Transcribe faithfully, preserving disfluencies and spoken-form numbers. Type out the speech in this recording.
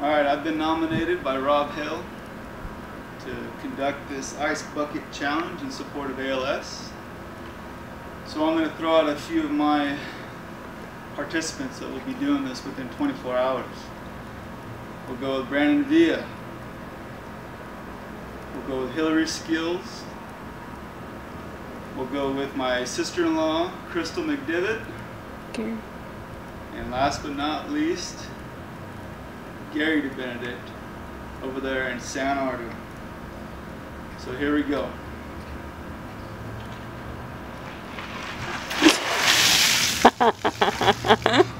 Alright, I've been nominated by Rob Hill to conduct this Ice Bucket Challenge in support of A L S. So I'm going to throw out a few of my participants that will be doing this within twenty-four hours. We'll go with Brandon Villa. We'll go with Hillary Skills. We'll go with my sister-in-law, Crystal McDivitt. Okay. And last but not least, Gary DeBenedict over there in San Ardo. So here we go. Ha ha ha ha ha.